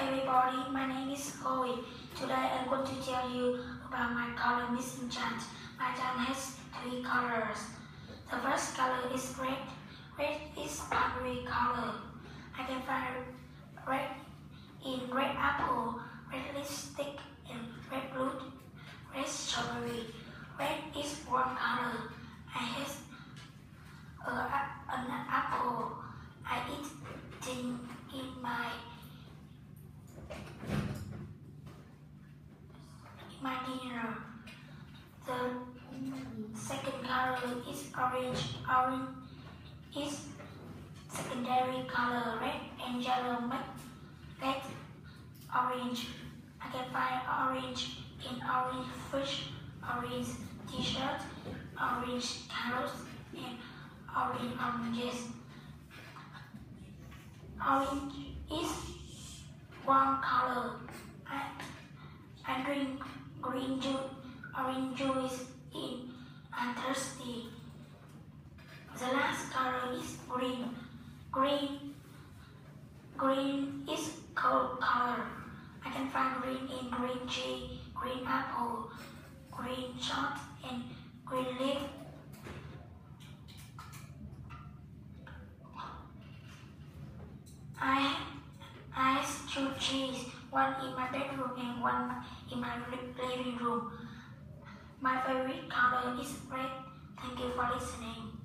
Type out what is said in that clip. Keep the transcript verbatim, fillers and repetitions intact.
everybody, my name is Chloe. Today I'm going to tell you about my color missing chart. My chart has three colors. The first color is red. Red is primary color. I can find red in red apple, red lipstick, and red blue, red strawberry. Red is warm color. I have uh, an apple. I eat it in my my dinner. The second color is orange. Orange is secondary color. Red and yellow make red orange. I can find orange in orange fish, orange t-shirt, orange carrots, and orange oranges. Orange is warm color. I, I drink green juice, orange juice in I'm thirsty. The last color is green. Green, green is cold color. I can find green in green tree, green apple, green shot, and green leaf. I I have two trees, one in my bedroom and one in my living room. My favorite color is red. Thank you for listening.